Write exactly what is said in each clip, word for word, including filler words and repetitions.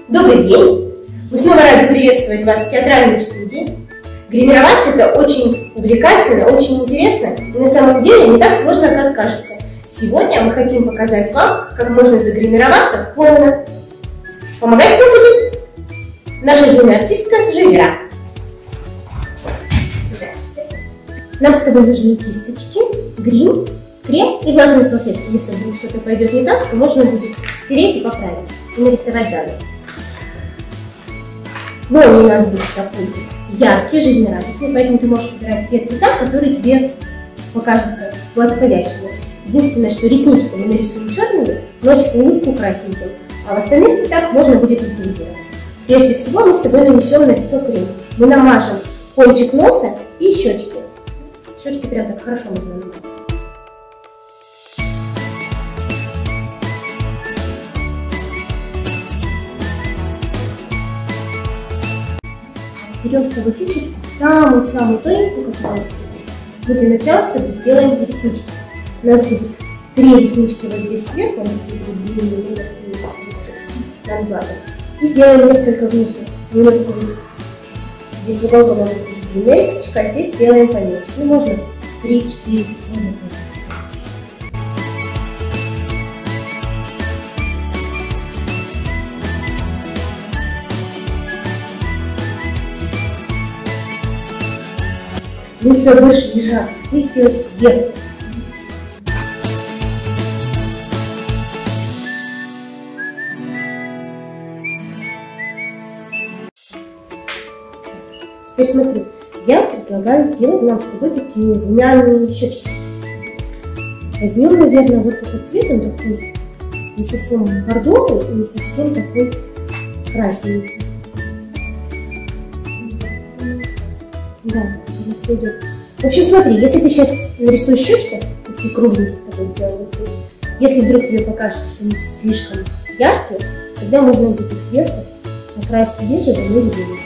Добрый день! Мы снова рады приветствовать вас в театральной студии. Гримировать это очень увлекательно, очень интересно и на самом деле не так сложно, как кажется. Сегодня мы хотим показать вам, как можно загримироваться в клоуна. Помогать нам будет наша юная артистка Жазира. Здравствуйте. Нам с тобой нужны кисточки, грим, крем и влажные салфетки. Если вдруг что-то пойдет не так, то можно будет стереть и поправить, и нарисовать заново. Но он у нас будет такой яркий, жизнерадостный, поэтому ты можешь выбирать те цвета, которые тебе покажутся подходящими. Единственное, что реснички мы нарисуем черными, носик и улыбку красненьким, а в остальных цветах можно будет импровизировать. Прежде всего мы с тобой нанесем на лицо крем. Мы намажем кончик носа и щечки. Щечки прям так хорошо можно намазать. Берем с тобой кисточку, самую-самую тоненькую, которая у нас есть. Мы для начала с тобой сделаем реснички. У нас будет три реснички вот здесь сверху, они такие длинные, над глазом. И сделаем несколько внизу. У нас будет здесь в уголке у нас будет длинная ресничка, а здесь сделаем поменьше. Ну, можно три-четыре, можно пять. Они у тебя больше лежат, ты их сделай вверх. Теперь смотри, я предлагаю сделать нам с тобой такие румяные щечки. Возьмем, наверное, вот этот цвет, он такой не совсем бордовый и не совсем такой красненький. Да. Идет. В общем, смотри, если ты сейчас нарисуешь щечки, такие кругленькие с тобой сделаем, если вдруг тебе покажется, что они слишком яркие, тогда можно будет их сверху накрасить бежевым или белым.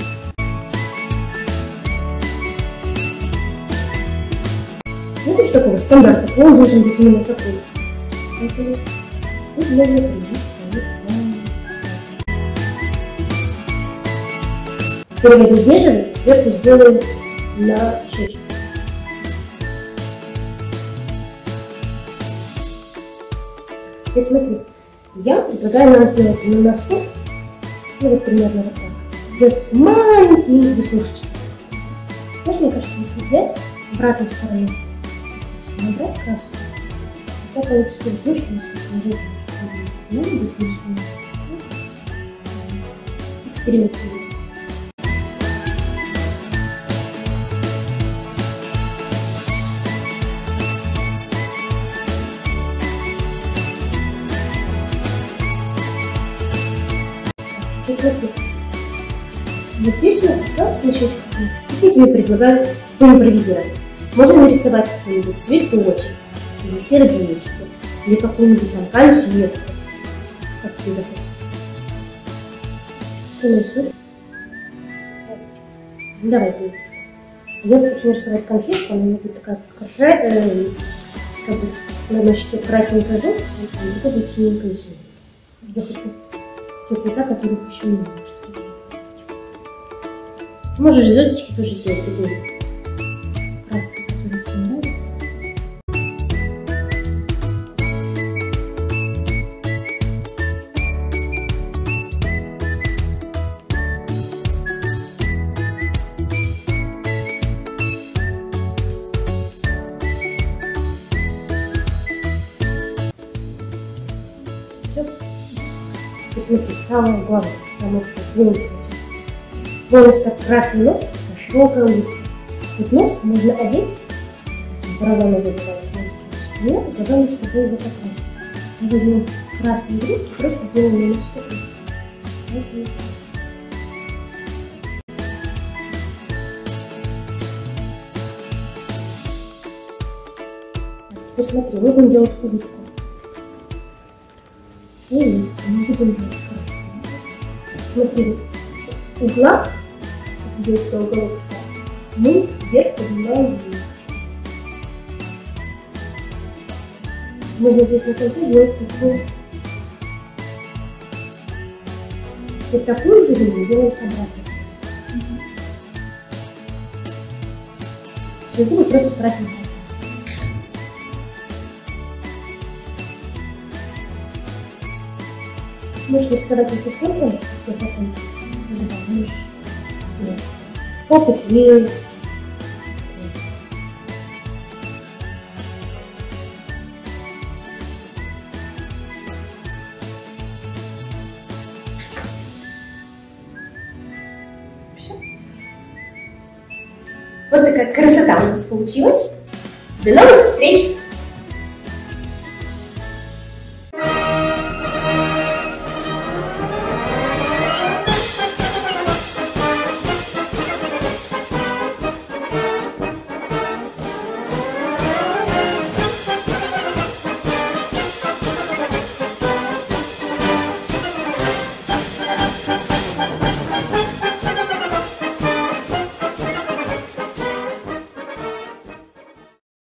Видишь, такого стандарта, он должен быть именно такой. Поэтому тут можно проявить свою план. Теперь возьмем бежевый, сверху сделаем на щечку. Теперь смотри, я предлагаю нам сделать на носу, ну вот примерно вот так, сделать маленькие веснушечки. Знаешь, мне кажется, если взять обратной стороны, набрать краску, то получится веснушки, насколько может быть веснушки. Экспериментируем. Смотри, вот здесь у нас осталось на щечках место. Я тебе предлагаю поимпровизировать. Можно нарисовать какой-нибудь цветочек, или сердечки, или какую-нибудь там конфетку, как тебе захочется. Ты нарисуешь? Ну, давай звездочку. Я хочу нарисовать конфетку, она будет такая, как, э, как бы на одной щеке красненько-желтая, а на другой будет синенько-зеленая. Я хочу те цвета, которых еще не было. Можешь звездочки тоже сделать другую. Краски, которые тебе нравятся. Все. Посмотри, самое главное, самое главное часть. Волос так красный нос, а широкая улыбка. Вот нос можно одеть, барабаны выбивают полностью, нет, и тогда мы с тобой его покрасим. Мы возьмем красные грудки, просто сделаем на носку. Теперь смотри, мы будем делать улыбку. Улыбку мы будем делать красную. Смотри, угла, делать уголок, мы вверх поднимаем вверх. Можно здесь на конце сделать такую Вот такую же линию делаем с обратной стороны. Все это просто красим красным. Можешь не вставать не совсем прямо, вот такой. Ну, да, можешь сделать попуклей. Все. Вот такая красота у нас получилась. До новых встреч!